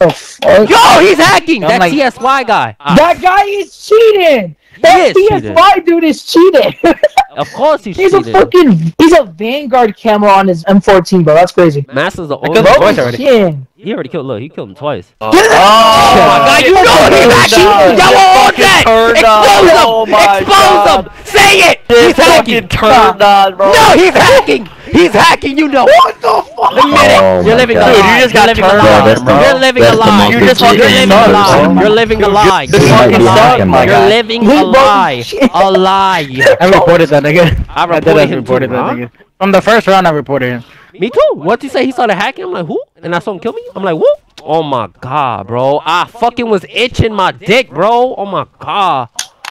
the fuck? Yo, he's hacking. I'm That like- TSY guy. That guy is cheating. That is TSY dude is cheating. Of course he's He's a cheating. fucking. He's a Vanguard camo on his M14, bro. That's crazy. Master's the killed only. him Bro, twice already. shit. He already killed. Look, he killed him twice. Oh my God, you know he's hacking. Double on that. Expose him. Expose him. Say it. He's hacking. turned on, bro. No, he's hacking. He's hacking. You know. What the fuck? Admit it. Oh You're my living a God. lie. Dude, you just got You're living a turned lie. on, bro. You're living a That's the lie. most You're just You're fucking living a sucks, lie. bro. You're living a lie. This You might fucking be sucks, hacking, my my You're guy. living He a broke lie. shit. A lie. I reported that nigga. I I did reported have him reported too, that huh? nigga. From the first round, I reported him. Me too. What he say? He started hacking. I'm like, who? And I saw him kill me. I'm like, whoop. Oh my God, bro. I fucking was itching my dick, bro. Oh my God.